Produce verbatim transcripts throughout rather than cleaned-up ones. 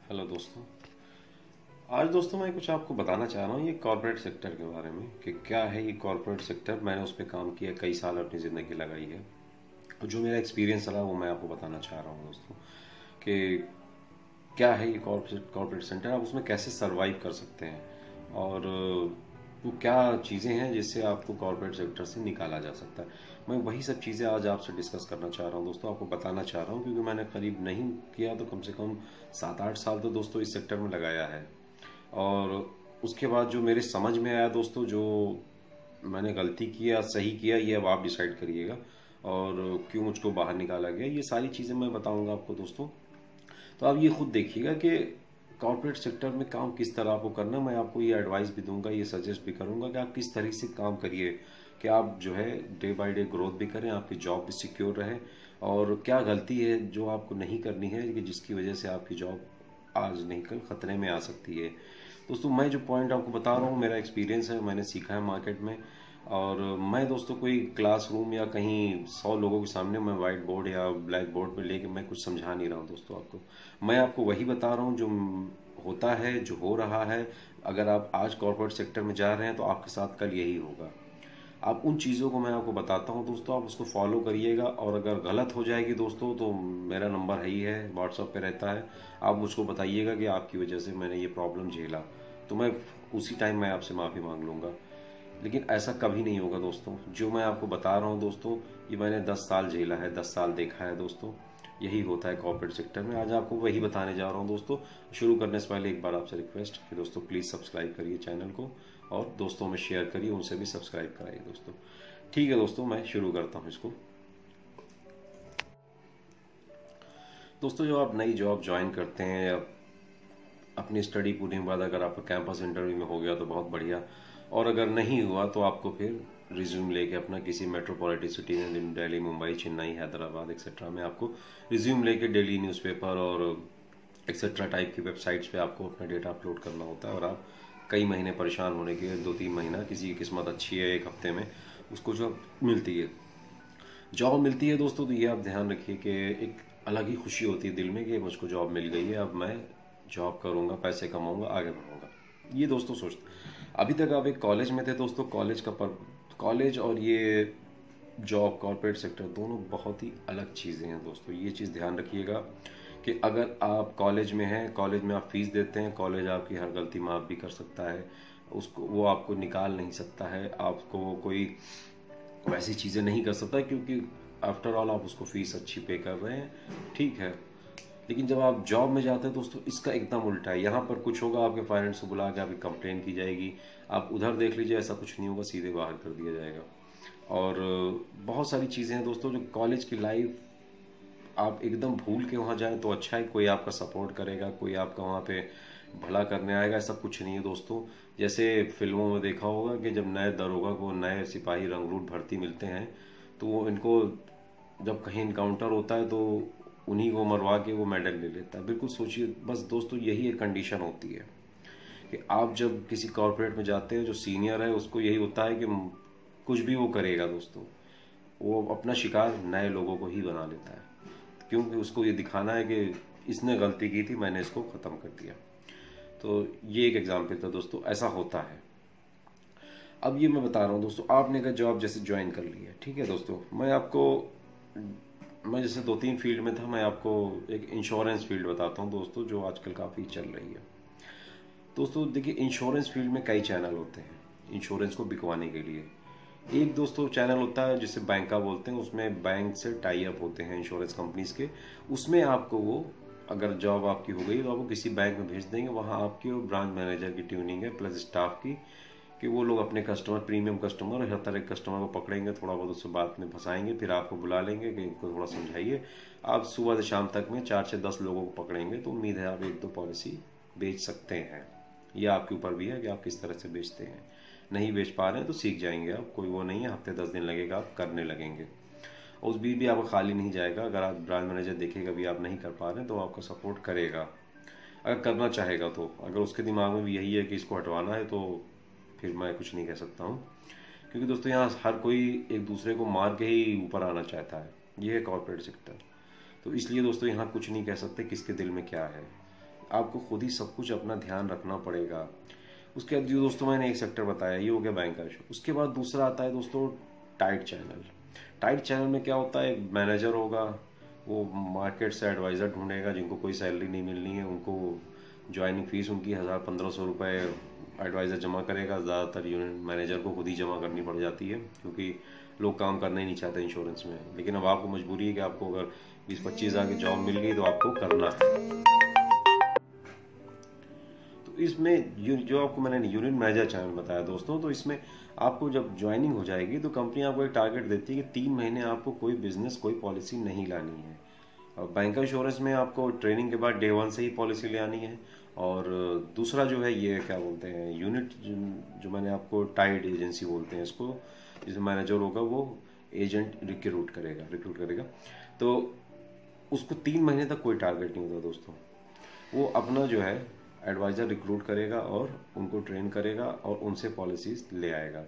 Hello दोस्तों। आज दोस्तों मैं कुछ आपको बताना चाह रहा हूँ ये कॉर्पोरेट सेक्टर के बारे में कि क्या है ये कॉर्पोरेट सेक्टर। मैंने उस पर काम किया, कई साल अपनी ज़िंदगी लगाई है और जो मेरा एक्सपीरियंस रहा वो मैं आपको बताना चाह रहा हूँ दोस्तों कि क्या है ये कॉर्पोरेट कॉर्पोरेट सेक्टर, आप उसमें कैसे सरवाइव कर सकते हैं और वो क्या चीज़ें हैं जिससे आपको कॉर्पोरेट सेक्टर से निकाला जा सकता है। मैं वही सब चीज़ें आज आपसे डिस्कस करना चाह रहा हूँ दोस्तों, आपको बताना चाह रहा हूँ क्योंकि मैंने करीब नहीं किया तो कम से कम सात आठ साल तो दोस्तों इस सेक्टर में लगाया है। और उसके बाद जो मेरे समझ में आया दोस्तों, जो मैंने गलती किया सही किया ये अब आप डिसाइड करिएगा, और क्यों मुझको बाहर निकाला गया ये सारी चीज़ें मैं बताऊंगा आपको दोस्तों। तो आप ये खुद देखिएगा कि कॉर्पोरेट सेक्टर में काम किस तरह आपको करना है। मैं आपको ये एडवाइस भी दूंगा, ये सजेस्ट भी करूंगा कि आप किस तरह से काम करिए कि आप जो है डे बाय डे ग्रोथ भी करें, आपकी जॉब भी सिक्योर रहे। और क्या गलती है जो आपको नहीं करनी है कि जिसकी वजह से आपकी जॉब आज नहीं कल खतरे में आ सकती है। दोस्तों मैं जो पॉइंट आपको बता रहा हूँ मेरा एक्सपीरियंस है, मैंने सीखा है मार्केट में। और मैं दोस्तों कोई क्लासरूम या कहीं सौ लोगों के सामने मैं वाइट बोर्ड या ब्लैक बोर्ड पे लेके मैं कुछ समझा नहीं रहा हूँ दोस्तों आपको। मैं आपको वही बता रहा हूँ जो होता है, जो हो रहा है। अगर आप आज कॉर्पोरेट सेक्टर में जा रहे हैं तो आपके साथ कल यही होगा। आप उन चीज़ों को मैं आपको बताता हूँ दोस्तों, आप उसको फॉलो करिएगा। और अगर गलत हो जाएगी दोस्तों तो मेरा नंबर है ही है, व्हाट्सएप पे रहता है। आप मुझको बताइएगा कि आपकी वजह से मैंने ये प्रॉब्लम झेला, तो मैं उसी टाइम मैं आपसे माफ़ी मांग लूँगा। लेकिन ऐसा कभी नहीं होगा दोस्तों। जो मैं आपको बता रहा हूँ दोस्तों, ये मैंने दस साल झेला है, दस साल देखा है दोस्तों। यही होता है कॉर्पोरेट सेक्टर में। आज आपको वही बताने जा रहा हूँ दोस्तों। शुरू करने से पहले एक बार आपसे रिक्वेस्ट कि दोस्तों प्लीज़ सब्सक्राइब करिए चैनल को और दोस्तों में शेयर करिए, उनसे भी सब्सक्राइब कराइए दोस्तों। ठीक है दोस्तों, मैं शुरू करता हूँ इसको। दोस्तों जो आप नई जॉब ज्वाइन करते हैं या अपनी स्टडी पूरी के बाद अगर आपका कैंपस इंटरव्यू में हो गया तो बहुत बढ़िया, और अगर नहीं हुआ तो आपको फिर रिज्यूम लेके अपना किसी मेट्रोपॉलिटन सिटी में, दिल्ली, मुंबई, चेन्नई, हैदराबाद एक्सेट्रा में आपको रिज्यूम लेके डेली न्यूज़पेपर और एक्सेट्रा टाइप की वेबसाइट्स पे आपको अपना डेटा अपलोड करना होता है। और आप कई महीने परेशान होने के, दो तीन महीना, किसी की किस्मत अच्छी है एक हफ्ते में उसको जॉब मिलती है, जॉब मिलती है दोस्तों। तो ये आप ध्यान रखिए कि एक अलग ही खुशी होती है दिल में कि मुझको जॉब मिल गई है, अब मैं जॉब करूंगा, पैसे कमाऊंगा, आगे बढ़ूंगा। ये दोस्तों सोचते, अभी तक आप एक कॉलेज में थे दोस्तों, कॉलेज का पर कॉलेज और ये जॉब कॉर्पोरेट सेक्टर दोनों बहुत ही अलग चीज़ें हैं दोस्तों। ये चीज़ ध्यान रखिएगा कि अगर आप कॉलेज में हैं, कॉलेज में आप फीस देते हैं, कॉलेज आपकी हर गलती माफ़ भी कर सकता है, उसको वो आपको निकाल नहीं सकता है, आपको कोई वैसी चीज़ें नहीं कर सकता क्योंकि आफ्टर ऑल आप उसको फीस अच्छी पे कर रहे हैं, ठीक है। लेकिन जब आप जॉब में जाते हैं दोस्तों इसका एकदम उल्टा है। यहाँ पर कुछ होगा, आपके पेरेंट्स को बुला के आपकी कंप्लेन की जाएगी, आप उधर देख लीजिए ऐसा कुछ नहीं होगा, सीधे बाहर कर दिया जाएगा। और बहुत सारी चीज़ें हैं दोस्तों जो कॉलेज की लाइफ आप एकदम भूल के वहाँ जाएं तो अच्छा है। कोई आपका सपोर्ट करेगा, कोई आपका वहाँ पे भला करने आएगा, ऐसा कुछ नहीं है दोस्तों। जैसे फिल्मों में देखा होगा कि जब नए दरोगा को नए सिपाही रंगरूट भर्ती मिलते हैं तो वो इनको जब कहीं इनकाउंटर होता है तो उन्हीं को मरवा के वो मेडल ले लेता है। बिल्कुल सोचिए, बस दोस्तों यही एक कंडीशन होती है कि आप जब किसी कॉर्पोरेट में जाते हैं, जो सीनियर है उसको यही होता है कि कुछ भी वो करेगा दोस्तों, वो अपना शिकार नए लोगों को ही बना लेता है, क्योंकि उसको ये दिखाना है कि इसने गलती की थी, मैंने इसको ख़त्म कर दिया। तो ये एक एग्जाम्पल था दोस्तों, ऐसा होता है। अब ये मैं बता रहा हूँ दोस्तों, आपने अगर जॉब जैसे ज्वाइन कर ली है, ठीक है दोस्तों, मैं आपको मैं जैसे दो तीन फील्ड में था, मैं आपको एक इंश्योरेंस फील्ड बताता हूँ दोस्तों जो आजकल काफ़ी चल रही है। दोस्तों देखिए, इंश्योरेंस फील्ड में कई चैनल होते हैं इंश्योरेंस को बिकवाने के लिए। एक दोस्तों चैनल होता है जिसे बैंक का बोलते हैं, उसमें बैंक से टाई अप होते हैं इंश्योरेंस कंपनीज के। उसमें आपको वो, अगर जॉब आपकी हो गई तो आपको किसी बैंक में भेज देंगे, वहाँ आपकी और ब्रांच मैनेजर की ट्यूनिंग है प्लस स्टाफ की, कि वो लोग अपने कस्टमर, प्रीमियम कस्टमर और हर तरह के कस्टमर को पकड़ेंगे, थोड़ा बहुत उससे बात में फंसाएंगे, फिर आपको बुला लेंगे कि इनको थोड़ा समझाइए। आप सुबह से शाम तक में चार से दस लोगों को पकड़ेंगे तो उम्मीद है आप एक दो पॉलिसी बेच सकते हैं। यह आपके ऊपर भी है कि आप किस तरह से बेचते हैं। नहीं बेच पा रहे हैं तो सीख जाएंगे आप, कोई वो नहीं है, हफ्ते दस दिन लगेगा आप करने लगेंगे। और उस बीच भी आपका खाली नहीं जाएगा। अगर आप ब्रांच मैनेजर देखेगा भी आप नहीं कर पा रहे हैं तो आपका सपोर्ट करेगा, अगर करना चाहेगा तो। अगर उसके दिमाग में भी यही है कि इसको हटवाना है तो फिर मैं कुछ नहीं कह सकता हूँ, क्योंकि दोस्तों यहाँ हर कोई एक दूसरे को मार के ही ऊपर आना चाहता है। ये है कॉर्पोरेट सेक्टर। तो इसलिए दोस्तों यहाँ कुछ नहीं कह सकते किसके दिल में क्या है। आपको खुद ही सब कुछ अपना ध्यान रखना पड़ेगा। उसके बाद जो दोस्तों मैंने एक सेक्टर बताया, ये हो गया बैंकर्स। उसके बाद दूसरा आता है दोस्तों टाइट चैनल। टाइट चैनल में क्या होता है, एक मैनेजर होगा, वो मार्केट से एडवाइज़र ढूंढेगा जिनको कोई सैलरी नहीं मिलनी है, उनको ज्वाइनिंग फीस उनकी हज़ार पंद्रह सौ रुपये एडवाइज़र जमा करेगा। ज़्यादातर यूनिट मैनेजर को खुद ही जमा करनी पड़ जाती है, क्योंकि लोग काम करना ही नहीं चाहते इंश्योरेंस में। लेकिन अब आपको मजबूरी है कि आपको अगर बीस पच्चीस हज़ार की जॉब मिल गई तो आपको करना है। तो इसमें जो आपको मैंने यूनिट मैनेजर चैनल बताया दोस्तों, तो इसमें आपको जब ज्वाइनिंग हो जाएगी तो कंपनी आपको एक टारगेट देती है कि तीन महीने आपको कोई बिजनेस कोई पॉलिसी नहीं लानी है। और बैंक इंश्योरेंस में आपको ट्रेनिंग के बाद डे वन से ही पॉलिसी ले आनी है। और दूसरा जो है ये क्या बोलते हैं यूनिट, जो मैंने आपको टाइड एजेंसी बोलते हैं इसको, जिसमें मैनेजर होगा वो एजेंट रिक्रूट करेगा रिक्रूट करेगा तो उसको तीन महीने तक कोई टारगेट नहीं होता दोस्तों। वो अपना जो है एडवाइज़र रिक्रूट करेगा और उनको ट्रेन करेगा और उनसे पॉलिसीज ले आएगा।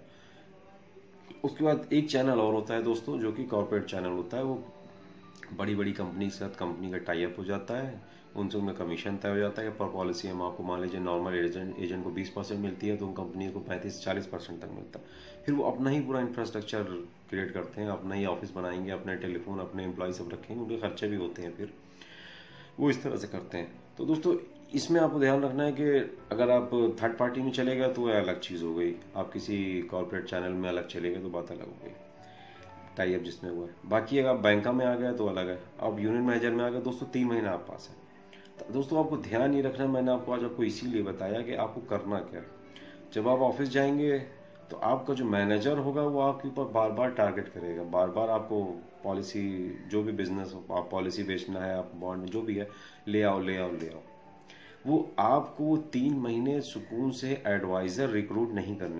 उसके बाद एक चैनल और होता है दोस्तों, जो कि कॉर्पोरेट चैनल होता है। वो बड़ी बड़ी कंपनी के साथ कंपनी का टाई अप हो जाता है, उनसे उनका कमीशन तय हो जाता है। पर पॉलिसी हम आपको मान लीजिए नॉर्मल एजेंट एजेंट को बीस परसेंट मिलती है, तो उन कंपनी को पैंतीस चालीस परसेंट तक मिलता है। फिर वो अपना ही पूरा इंफ्रास्ट्रक्चर क्रिएट करते हैं, अपना ही ऑफिस बनाएंगे, अपने टेलीफोन, अपने एम्प्लॉय सब रखेंगे, उनके खर्चे भी होते हैं, फिर वो इस तरह से करते हैं। तो दोस्तों इसमें आपको ध्यान रखना है कि अगर आप थर्ड पार्टी में चले गए तो वह अलग चीज़ हो गई, आप किसी कॉर्पोरेट चैनल में अलग चले गए तो बात अलग हो गई, टाई अप जिसमें हुआ है। बाकी अगर आप बैंका में आ गए तो अलग है, अब यूनियन मैनेजर में आ गए दोस्तों, तीन महीना आप पास है। तो दोस्तों आपको ध्यान ये रखना है, मैंने आपको आज आपको इसीलिए बताया कि आपको करना क्या है। जब आप ऑफिस जाएंगे तो आपका जो मैनेजर होगा वो आपके ऊपर बार बार टारगेट करेगा, बार बार आपको पॉलिसी, जो भी बिजनेस आप पॉलिसी बेचना है, आप बॉन्ड जो भी है, ले आओ ले आओ ले आओ। वो आपको तीन महीने सुकून से एडवाइजर रिक्रूट नहीं करने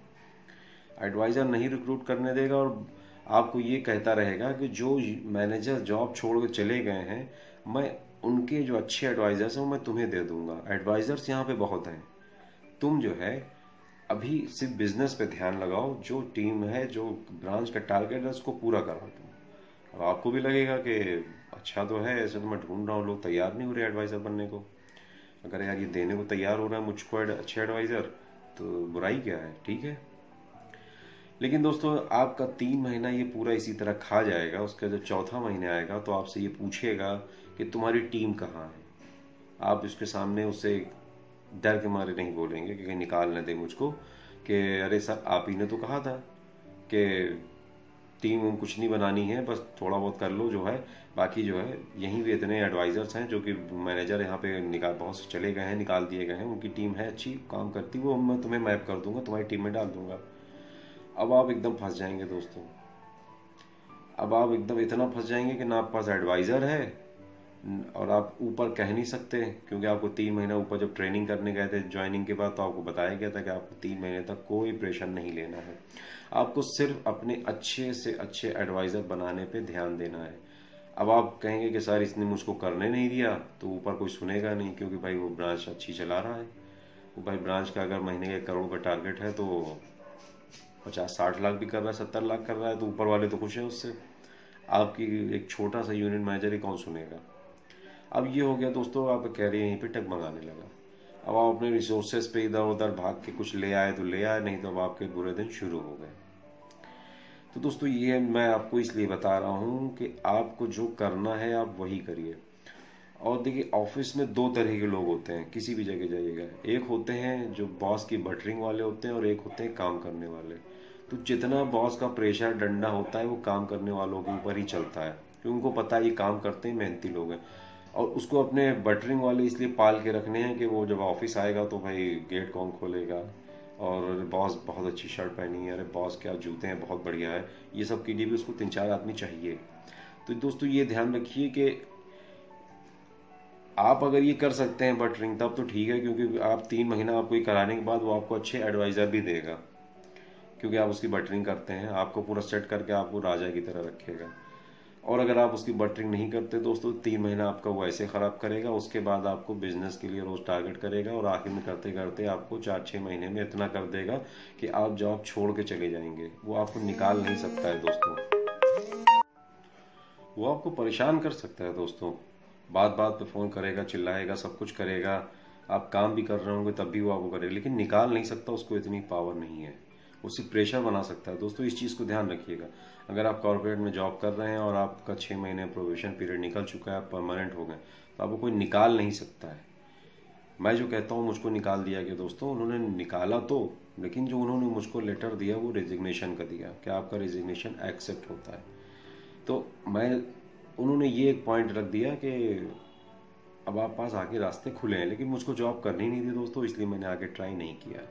देगा, एडवाइजर नहीं रिक्रूट करने देगा। और आपको ये कहता रहेगा कि जो मैनेजर जॉब छोड़ के चले गए हैं, मैं उनके जो अच्छे एडवाइजर्स हैं मैं तुम्हें दे दूंगा। एडवाइजर्स यहाँ पे बहुत हैं, तुम जो है अभी सिर्फ बिजनेस पे ध्यान लगाओ, जो टीम है, जो ब्रांच का टारगेट है उसको पूरा करा दो। अब आपको भी लगेगा कि अच्छा तो है, ऐसे तो मैं ढूंढ रहा हूँ, लोग तैयार नहीं हो रहे एडवाइजर बनने को। अगर यार ये देने को तैयार हो रहा है मुझको अच्छे एडवाइजर, तो बुराई क्या है, ठीक है। लेकिन दोस्तों आपका तीन महीना ये पूरा इसी तरह खा जाएगा। उसका जो चौथा महीने आएगा तो आपसे ये पूछेगा कि तुम्हारी टीम कहाँ है। आप इसके सामने उससे डर के मारे नहीं बोलेंगे कि कहीं निकाल न दे मुझको, कि अरे सर आप ही ने तो कहा था कि टीम उम कुछ नहीं बनानी है, बस थोड़ा बहुत कर लो जो है, बाकी जो है यहीं भी इतने एडवाइजर्स हैं जो कि मैनेजर यहाँ पे निकाल बहुत से चले गए हैं, निकाल दिए गए हैं, उनकी टीम है अच्छी काम करती, वो मैं तुम्हें मैप कर दूंगा, तुम्हारी टीम में डाल दूंगा। अब आप एकदम फंस जाएंगे दोस्तों, अब आप एकदम इतना फंस जाएंगे कि ना आपके पास एडवाइजर है और आप ऊपर कह नहीं सकते, क्योंकि आपको तीन महीना ऊपर जब ट्रेनिंग करने गए थे ज्वाइनिंग के बाद तो आपको बताया गया था कि आपको तीन महीने तक कोई प्रेशर नहीं लेना है, आपको सिर्फ अपने अच्छे से अच्छे एडवाइजर बनाने पे ध्यान देना है। अब आप कहेंगे कि सर इसने मुझको करने नहीं दिया, तो ऊपर कोई सुनेगा नहीं, क्योंकि भाई वो ब्रांच अच्छी चला रहा है। वो भाई ब्रांच का अगर महीने का एक करोड़ का टारगेट है तो पचास साठ लाख भी कर रहा है, सत्तर लाख कर रहा है, तो ऊपर वाले तो खुश हैं उससे। आपकी एक छोटा सा यूनिट मैनेजर ही कौन सुनेगा। अब ये हो गया दोस्तों, आप कह रहे हैं यहीं पे टगमगाने लगा। अब आप अपने रिसोर्सेज पे इधर उधर भाग के कुछ ले आए तो ले आए, नहीं तो अब आपके बुरे दिन शुरू हो गए। तो दोस्तों ये मैं आपको इसलिए बता रहा हूँ कि आपको जो करना है आप वही करिए। और देखिए ऑफिस में दो तरह के लोग होते हैं, किसी भी जगह जाइएगा, एक होते हैं जो बॉस की बटरिंग वाले होते हैं और एक होते हैं काम करने वाले। तो जितना बॉस का प्रेशर डंडा होता है वो काम करने वालों के ऊपर ही चलता है, क्योंकि उनको पता है ये काम करते हैं, मेहनती लोग हैं। और उसको अपने बटरिंग वाले इसलिए पाल के रखने हैं कि वो जब ऑफिस आएगा तो भाई गेट कौन खोलेगा, और बॉस बहुत अच्छी शर्ट पहनी है, अरे बॉस क्या जूते हैं बहुत बढ़िया है, ये सब के लिए भी उसको तीन चार आदमी चाहिए। तो दोस्तों ये ध्यान रखिए कि आप अगर ये कर सकते हैं बटरिंग तब तो ठीक है, क्योंकि आप तीन महीना आपको ये कराने के बाद वो आपको अच्छे एडवाइज़र भी देगा, क्योंकि आप उसकी बटरिंग करते हैं, आपको पूरा सेट करके आपको राजा की तरह रखेगा। और अगर आप उसकी बटरिंग नहीं करते दोस्तों, तीन महीना आपका वो ऐसे ख़राब करेगा, उसके बाद आपको बिजनेस के लिए रोज़ टारगेट करेगा और आखिर में करते करते आपको चार छः महीने में इतना कर देगा कि आप जॉब छोड़ के चले जाएंगे। वो आपको निकाल नहीं सकता है दोस्तों, वो आपको परेशान कर सकता है दोस्तों, बात बात पे फ़ोन करेगा, चिल्लाएगा, सब कुछ करेगा, आप काम भी कर रहे होंगे तब भी वो आपको करेगा, लेकिन निकाल नहीं सकता, उसको इतनी पावर नहीं है। वो सिर्फ प्रेशर बना सकता है। दोस्तों इस चीज़ को ध्यान रखिएगा। अगर आप कॉर्पोरेट में जॉब कर रहे हैं और आपका छः महीने प्रोबेशन पीरियड निकल चुका है, आप परमानेंट हो गए, तो आपको कोई निकाल नहीं सकता है। मैं जो कहता हूँ मुझको निकाल दिया गया दोस्तों, उन्होंने निकाला तो, लेकिन जो उन्होंने मुझको लेटर दिया वो रेजिग्नेशन का दिया कि आपका रेजिग्नेशन एक्सेप्ट होता है। तो मैं उन्होंने ये एक पॉइंट रख दिया कि अब आप पास आगे रास्ते खुले हैं, लेकिन मुझको जॉब करनी नहीं थी दोस्तों, इसलिए मैंने आगे ट्राई नहीं किया।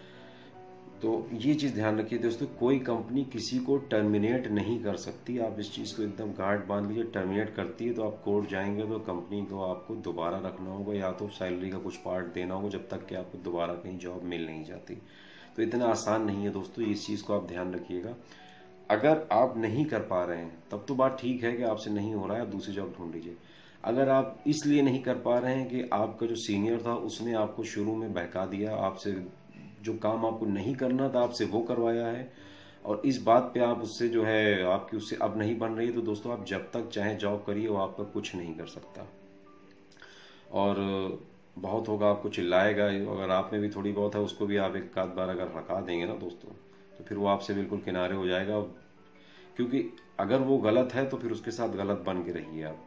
तो ये चीज़ ध्यान रखिए दोस्तों, कोई कंपनी किसी को टर्मिनेट नहीं कर सकती। आप इस चीज़ को एकदम गांठ बांध लीजिए। टर्मिनेट करती है तो आप कोर्ट जाएंगे तो कंपनी को आपको दोबारा रखना होगा, या तो सैलरी का कुछ पार्ट देना होगा, जब तक कि आपको दोबारा कहीं जॉब मिल नहीं जाती। तो इतना आसान नहीं है दोस्तों, इस चीज़ को आप ध्यान रखिएगा। अगर आप नहीं कर पा रहे हैं तब तो बात ठीक है कि आपसे नहीं हो रहा है, आप दूसरी जॉब ढूंढ लीजिए। अगर आप इसलिए नहीं कर पा रहे हैं कि आपका जो सीनियर था उसने आपको शुरू में बहका दिया, आपसे जो काम आपको नहीं करना था आपसे वो करवाया है, और इस बात पे आप उससे जो है आपकी उससे अब नहीं बन रही है, तो दोस्तों आप जब तक चाहे जॉब करिए, वो आप पर कुछ नहीं कर सकता। और बहुत होगा, आपको चिल्लाएगा, अगर आप में भी थोड़ी बहुत है उसको भी आप एक आध बार अगर हका देंगे ना दोस्तों, तो फिर वो आपसे बिल्कुल किनारे हो जाएगा। क्योंकि अगर वो गलत है तो फिर उसके साथ गलत बन के रहिए आप,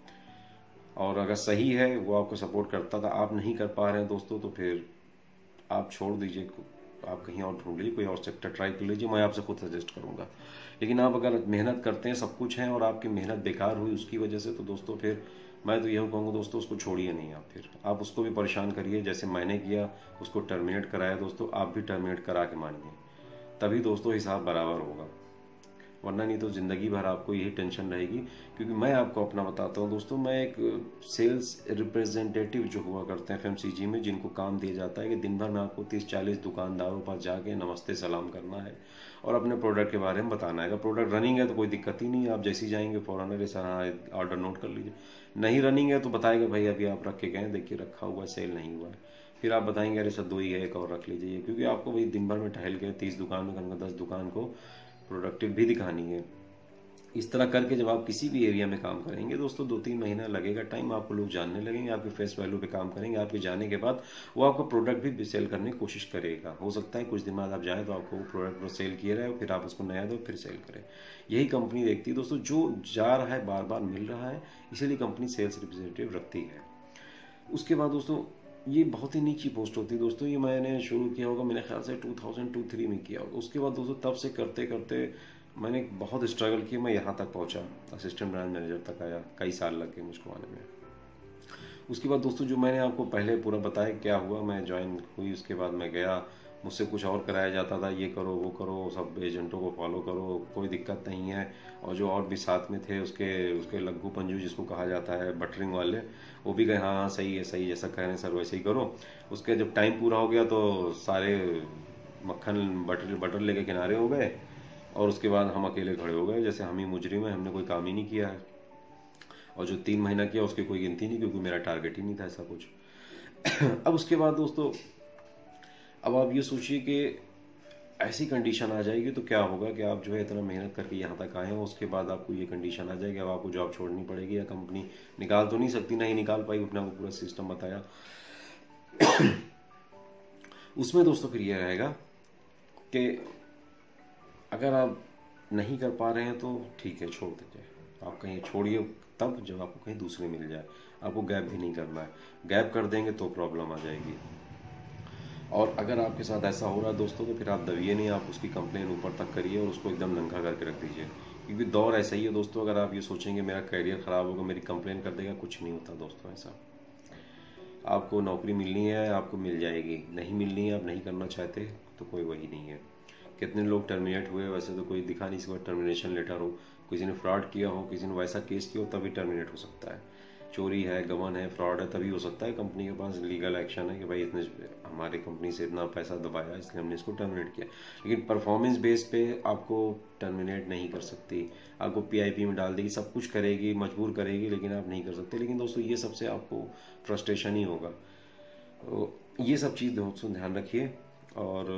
और अगर सही है वो आपको सपोर्ट करता था, आप नहीं कर पा रहे हैं दोस्तों, तो फिर आप छोड़ दीजिए, आप कहीं और ढूंढ लीजिए, कोई और सेक्टर ट्राई कर लीजिए, मैं आपसे खुद सजेस्ट करूंगा। लेकिन आप अगर मेहनत करते हैं, सब कुछ है, और आपकी मेहनत बेकार हुई उसकी वजह से, तो दोस्तों फिर मैं तो यही कहूँगा दोस्तों, उसको छोड़िए नहीं। आप फिर आप उसको भी परेशान करिए, जैसे मैंने किया, उसको टर्मिनेट कराया दोस्तों, आप भी टर्मिनेट करा के मानिए, तभी दोस्तों हिसाब बराबर होगा, वरना नहीं तो ज़िंदगी भर आपको यही टेंशन रहेगी। क्योंकि मैं आपको अपना बताता हूँ दोस्तों, मैं एक सेल्स रिप्रेजेंटेटिव जो हुआ करते हैं एफएमसीजी में, जिनको काम दिया जाता है कि दिन भर में आपको तीस चालीस दुकानदारों पर जाके नमस्ते सलाम करना है और अपने प्रोडक्ट के बारे में बताना है। अगर प्रोडक्ट रनिंग है तो कोई दिक्कत ही नहीं है, आप जैसे ही जाएंगे फ़ौरन अरे सर हाँ ऑर्डर नोट कर लीजिए। नहीं रनिंग है तो बताएगा भाई अभी आप रख के गए, देखिए रखा हुआ है, सेल नहीं हुआ है। फिर आप बताएंगे अरे सर दो ही है, एक और रख लीजिए, क्योंकि आपको भाई दिन भर में टहल के तीस दुकान में कम दस दुकान को प्रोडक्टिव भी दिखानी है। इस तरह करके जब आप किसी भी एरिया में काम करेंगे दोस्तों, दो तीन महीना लगेगा टाइम, आपको लोग जानने लगेंगे, आपके फेस वैल्यू पे काम करेंगे, आपके जाने के बाद वो आपको प्रोडक्ट भी सेल करने की कोशिश करेगा। हो सकता है कुछ दिन बाद आप जाएं तो आपको वो प्रोडक्ट सेल किए रहे, फिर आप उसको नया दो, फिर सेल करें। यही कंपनी देखती है दोस्तों, जो जा रहा है बार बार मिल रहा है, इसीलिए कंपनी सेल्स रिप्रेजेंटेटिव रखती है। उसके बाद दोस्तों ये बहुत ही नीची पोस्ट होती है दोस्तों, ये मैंने शुरू किया होगा मेरे ख्याल से टू थाउजेंड टू थ्री में किया होगा। उसके बाद दोस्तों तब से करते करते मैंने बहुत स्ट्रगल किया, मैं यहाँ तक पहुँचा, असिस्टेंट ब्रांच मैनेजर तक आया, कई साल लग गए मुझको आने में। उसके बाद दोस्तों जो मैंने आपको पहले पूरा बताया क्या हुआ, मैं ज्वाइन हुई, उसके बाद मैं गया, मुझसे कुछ और कराया जाता था, ये करो वो करो, सब एजेंटों को फॉलो करो, कोई दिक्कत नहीं है। और जो और भी साथ में थे उसके उसके लग्गू पंजू जिसको कहा जाता है, बटरिंग वाले, वो भी कहे हाँ हाँ सही है सही, जैसा कह रहे हैं सर वैसे ही करो। उसके जब टाइम पूरा हो गया तो सारे मक्खन बटर बटर लेके किनारे हो गए, और उसके बाद हम अकेले खड़े हो गए, जैसे हम ही मुजरिम है, हमने कोई काम ही नहीं किया है। और जो तीन महीना किया उसकी कोई गिनती नहीं, क्योंकि मेरा टारगेट ही नहीं था ऐसा कुछ। अब उसके बाद दोस्तों अब आप ये सोचिए कि ऐसी कंडीशन आ जाएगी तो क्या होगा कि आप जो है इतना मेहनत करके यहाँ तक आए हो, उसके बाद आपको ये कंडीशन आ जाएगी, अब आपको जॉब छोड़नी पड़ेगी, या कंपनी निकाल तो नहीं सकती, नहीं निकाल पाई, अपने आपको पूरा सिस्टम बताया। उसमें दोस्तों फिर ये रहेगा कि अगर आप नहीं कर पा रहे हैं तो ठीक है, छोड़ दीजिए, आप कहीं छोड़िए तब जब आपको कहीं दूसरी मिल जाए। आपको गैप भी नहीं करना है, गैप कर देंगे तो प्रॉब्लम आ जाएगी। और अगर आपके साथ ऐसा हो रहा है दोस्तों, तो फिर आप दबिए नहीं, आप उसकी कंप्लेन ऊपर तक करिए और उसको एकदम नंगा करके रख दीजिए। क्योंकि दौर ऐसा ही है दोस्तों, अगर आप ये सोचेंगे मेरा करियर ख़राब होगा, मेरी कंप्लेन कर देगा, कुछ नहीं होता दोस्तों ऐसा। आपको नौकरी मिलनी है, आपको मिल जाएगी, नहीं मिलनी है, आप नहीं करना चाहते तो कोई वही नहीं है। कितने लोग टर्मिनेट हुए, वैसे तो कोई दिखा नहीं इसके बाद टर्मिनेशन लेटर हो, किसी ने फ्रॉड किया हो, किसी ने वैसा केस किया हो, तभी टर्मिनेट हो सकता है। चोरी है, गबन है, फ्रॉड है, तभी हो सकता है। कंपनी के पास लीगल एक्शन है कि भाई इतने हमारे कंपनी से इतना पैसा दबाया इसलिए हमने इसको टर्मिनेट किया। लेकिन परफॉर्मेंस बेस पे आपको टर्मिनेट नहीं कर सकती, आपको पीआईपी में डाल देगी, सब कुछ करेगी, मजबूर करेगी, लेकिन आप नहीं कर सकते। लेकिन दोस्तों ये सबसे आपको फ्रस्ट्रेशन ही होगा। तो ये सब चीज़ दोस्तों ध्यान रखिए। और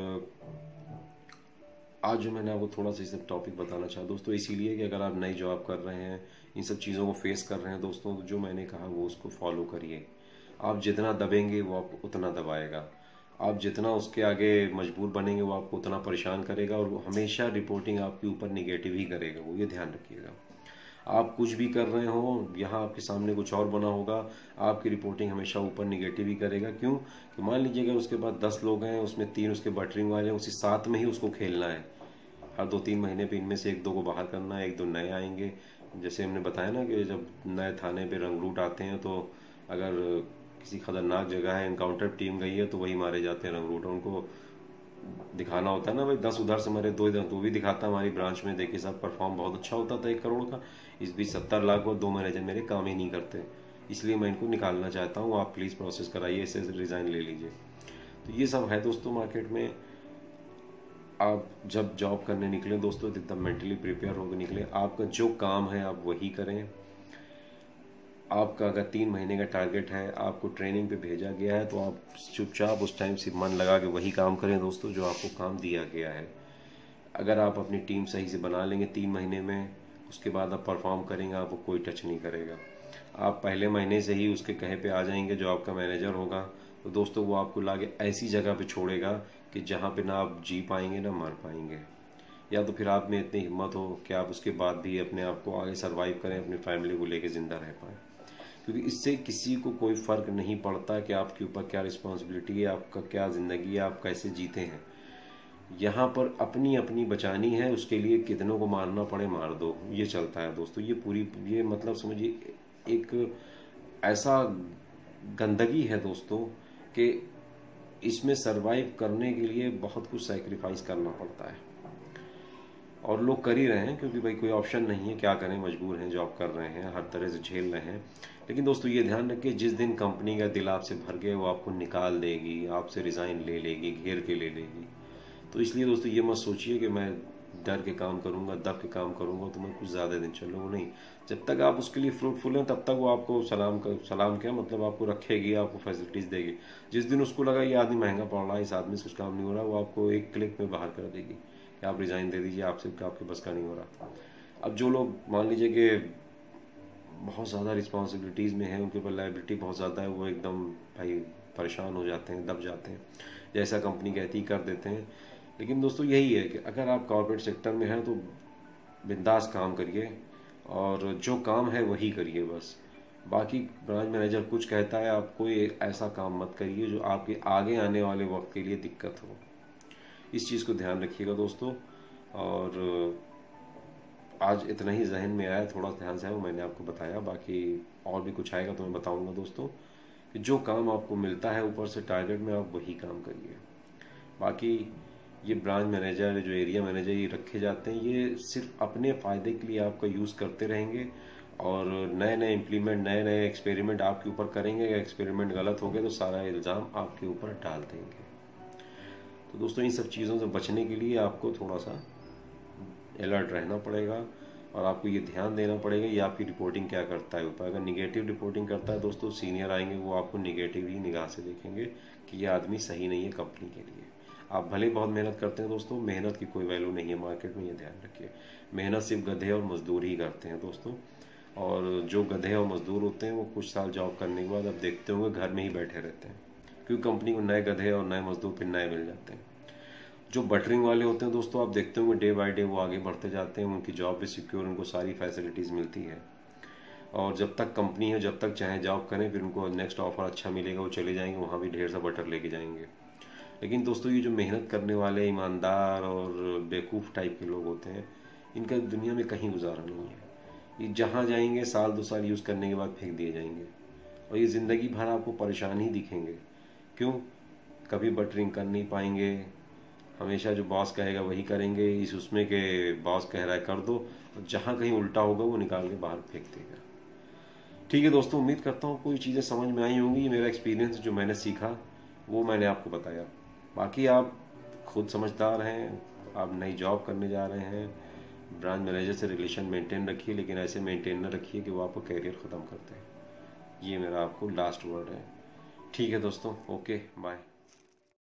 आज जो मैंने आपको थोड़ा सा इस टॉपिक बताना चाहा दोस्तों, इसीलिए कि अगर आप नई जॉब कर रहे हैं इन सब चीज़ों को फेस कर रहे हैं दोस्तों, तो जो मैंने कहा वो उसको फॉलो करिए। आप जितना दबेंगे वो आपको उतना दबाएगा, आप जितना उसके आगे मजबूर बनेंगे वो आपको उतना परेशान करेगा, और वो हमेशा रिपोर्टिंग आपके ऊपर निगेटिव ही करेगा वो, ये ध्यान रखिएगा। आप कुछ भी कर रहे हो, यहाँ आपके सामने कुछ और बना होगा, आपकी रिपोर्टिंग हमेशा ऊपर निगेटिव ही करेगा। क्यों? कि मान लीजिए अगर उसके पास दस लोग हैं, उसमें तीन उसके बटरिंग वाले हैं, उसी साथ में ही उसको खेलना है। हर दो तीन महीने पे इनमें से एक दो को बाहर करना है, एक दो नए आएंगे। जैसे हमने बताया ना कि जब नए थाने पे रंगरूट आते हैं, तो अगर किसी खतरनाक जगह है, इनकाउंटर टीम गई है, तो वही मारे जाते हैं रंगरूट। उनको दिखाना होता है ना भाई, दस उधर से मरे दो इधर, तो भी दिखाता है हमारी ब्रांच में, देखिए साहब परफॉर्म बहुत अच्छा होता था एक करोड़ का, इस बीच सत्तर लाख और दो मैनेजर मेरे काम ही नहीं करते, इसलिए मैं इनको निकालना चाहता हूँ, आप प्लीज़ प्रोसेस कराइए, इससे रिज़ाइन ले लीजिए। तो ये सब है दोस्तों मार्केट में। आप जब जॉब करने निकले दोस्तों तो एकदम मेंटली प्रिपेयर होकर निकले। आपका जो काम है आप वही करें। आपका अगर तीन महीने का टारगेट है, आपको ट्रेनिंग पे भेजा गया है, तो आप चुपचाप उस टाइम से मन लगा के वही काम करें दोस्तों जो आपको काम दिया गया है। अगर आप अपनी टीम सही से बना लेंगे तीन महीने में, उसके बाद आप परफॉर्म करेंगे, आपको कोई टच नहीं करेगा। आप पहले महीने से ही उसके कहे पे आ जाएंगे, जो आपका मैनेजर होगा, तो दोस्तों वो आपको लाके ऐसी जगह पे छोड़ेगा कि जहाँ पे ना आप जी पाएंगे ना मर पाएंगे। या तो फिर आप में इतनी हिम्मत हो कि आप उसके बाद भी अपने आप को आगे सर्वाइव करें, अपनी फैमिली को लेके ज़िंदा रह पाएँ। क्योंकि इससे किसी को कोई फ़र्क नहीं पड़ता कि आपके ऊपर क्या रिस्पॉन्सिबिलिटी है, आपका क्या ज़िंदगी है, आप कैसे जीते हैं। यहाँ पर अपनी अपनी बचानी है, उसके लिए कितनों को मारना पड़े मार दो, ये चलता है दोस्तों। ये पूरी ये मतलब समझिए एक ऐसा गंदगी है दोस्तों कि इसमें सरवाइव करने के लिए बहुत कुछ सैक्रिफाइस करना पड़ता है, और लोग कर ही रहे हैं, क्योंकि भाई कोई ऑप्शन नहीं है, क्या करें, मजबूर हैं, जॉब कर रहे हैं, हर तरह से झेल रहे हैं। लेकिन दोस्तों ये ध्यान रखिए, जिस दिन कंपनी का दिल आपसे भर गया वो आपको निकाल देगी, आपसे रिज़ाइन ले लेगी, घेर के ले लेगी। तो इसलिए दोस्तों ये मत सोचिए कि मैं डर के काम करूंगा, दब के काम करूंगा तो मैं कुछ ज़्यादा दिन चलूंगा, नहीं। जब तक आप उसके लिए फ्रूटफुल हैं तब तक वो आपको सलाम कर सलाम क्या मतलब आपको रखेगी, आपको फैसिलिटीज़ देगी। जिस दिन उसको लगा ये आदमी महंगा पड़ रहा है, इस आदमी से कुछ काम नहीं हो रहा, वो आपको एक क्लिक में बाहर कर देगी कि आप रिज़ाइन दे दीजिए, आपसे आपके बस का नहीं हो रहा। अब जो लोग मान लीजिए कि बहुत ज़्यादा रिस्पॉन्सिबिलिटीज़ में है, उनके ऊपर लाइबिलिटी बहुत ज़्यादा है, वो एकदम भाई परेशान हो जाते हैं, दब जाते हैं, जैसा कंपनी कहती कर देते हैं। लेकिन दोस्तों यही है कि अगर आप कॉर्पोरेट सेक्टर में हैं तो बिंदास काम करिए, और जो काम है वही करिए बस। बाकी ब्रांच मैनेजर कुछ कहता है, आप कोई ऐसा काम मत करिए जो आपके आगे आने वाले वक्त के लिए दिक्कत हो। इस चीज़ को ध्यान रखिएगा दोस्तों। और आज इतना ही जहन में आया, थोड़ा ध्यान से है वो मैंने आपको बताया, बाकी और भी कुछ आएगा तो मैं बताऊंगा दोस्तों। कि जो काम आपको मिलता है ऊपर से टारगेट में, आप वही काम करिए। बाकी ये ब्रांच मैनेजर, जो एरिया मैनेजर ये रखे जाते हैं, ये सिर्फ अपने फ़ायदे के लिए आपका यूज़ करते रहेंगे, और नए नए इम्प्लीमेंट, नए नए एक्सपेरिमेंट आपके ऊपर करेंगे। अगर एक्सपेरिमेंट गलत हो गए तो सारा इल्ज़ाम आपके ऊपर डाल देंगे। तो दोस्तों इन सब चीज़ों से बचने के लिए आपको थोड़ा सा अलर्ट रहना पड़ेगा, और आपको ये ध्यान देना पड़ेगा ये आपकी रिपोर्टिंग क्या करता है ऊपर। अगर निगेटिव रिपोर्टिंग करता है दोस्तों, सीनियर आएंगे वो आपको निगेटिव ही निगाह से देखेंगे कि ये आदमी सही नहीं है कंपनी के लिए। आप भले बहुत मेहनत करते हैं दोस्तों, मेहनत की कोई वैल्यू नहीं है मार्केट में, ये ध्यान रखिए। मेहनत सिर्फ गधे और मजदूर ही करते हैं दोस्तों, और जो गधे और मजदूर होते हैं वो कुछ साल जॉब करने के बाद अब देखते होंगे घर में ही बैठे रहते हैं, क्योंकि कंपनी को नए गधे और नए मजदूर फिर नए मिल जाते हैं। जो बटरिंग वाले होते हैं दोस्तों, आप देखते होंगे डे बाय डे वो आगे बढ़ते जाते हैं, उनकी जॉब भी सिक्योर, उनको सारी फैसिलिटीज़ मिलती है, और जब तक कंपनी है जब तक चाहे जॉब करें, फिर उनको नेक्स्ट ऑफर अच्छा मिलेगा वो चले जाएंगे, वहाँ भी ढेर सा बटर लेके जाएंगे। लेकिन दोस्तों ये जो मेहनत करने वाले ईमानदार और बेवकूफ़ टाइप के लोग होते हैं, इनका दुनिया में कहीं गुजारा नहीं है। ये जहाँ जाएंगे साल दो साल यूज़ करने के बाद फेंक दिए जाएंगे, और ये ज़िंदगी भर आपको परेशान ही दिखेंगे। क्यों? कभी बटरिंग कर नहीं पाएंगे, हमेशा जो बॉस कहेगा वही करेंगे, इस उसमें के बॉस कह रहा है कर दो, और जहाँ कहीं उल्टा होगा वो निकाल के बाहर फेंक देगा। ठीक है दोस्तों, उम्मीद करता हूँ कोई चीज़ें समझ में आई होंगी। ये मेरा एक्सपीरियंस जो मैंने सीखा वो मैंने आपको बताया। बाकी आप खुद समझदार हैं, आप नई जॉब करने जा रहे हैं, ब्रांच मैनेजर से रिलेशन मेंटेन रखिए, लेकिन ऐसे मेंटेन न रखिए कि वो आपको कैरियर ख़त्म कर दे। ये मेरा आपको लास्ट वर्ड है। ठीक है दोस्तों, ओके बाय।